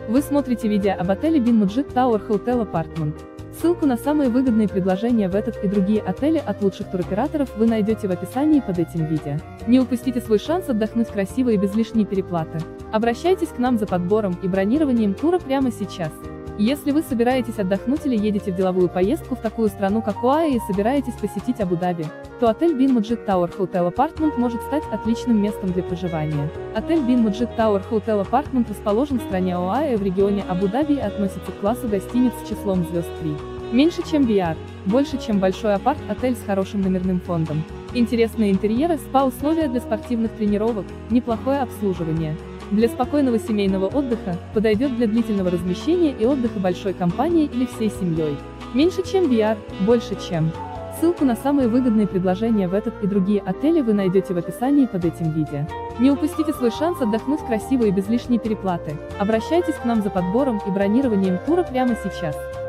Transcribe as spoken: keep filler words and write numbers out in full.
Вы смотрите видео об отеле Bin Mujib Tower Hotel Apartment. Ссылку на самые выгодные предложения в этот и другие отели от лучших туроператоров вы найдете в описании под этим видео. Не упустите свой шанс отдохнуть красиво и без лишней переплаты. Обращайтесь к нам за подбором и бронированием тура прямо сейчас. Если вы собираетесь отдохнуть или едете в деловую поездку в такую страну, как ОАЭ, и собираетесь посетить Абу-Даби, то отель Bin Mujib Tower Hotel Apartment может стать отличным местом для проживания. Отель Bin Mujib Tower Hotel Apartment расположен в стране ОАЭ в регионе Абу-Даби и относится к классу гостиниц с числом звезд три. Меньше чем би ар, больше чем большой апарт-отель с хорошим номерным фондом. Интересные интерьеры, спа-условия для спортивных тренировок, неплохое обслуживание. Для спокойного семейного отдыха, подойдет для длительного размещения и отдыха большой компанией или всей семьей. Меньше чем би ар, больше чем. Ссылку на самые выгодные предложения в этот и другие отели вы найдете в описании под этим видео. Не упустите свой шанс отдохнуть красиво и без лишней переплаты. Обращайтесь к нам за подбором и бронированием тура прямо сейчас.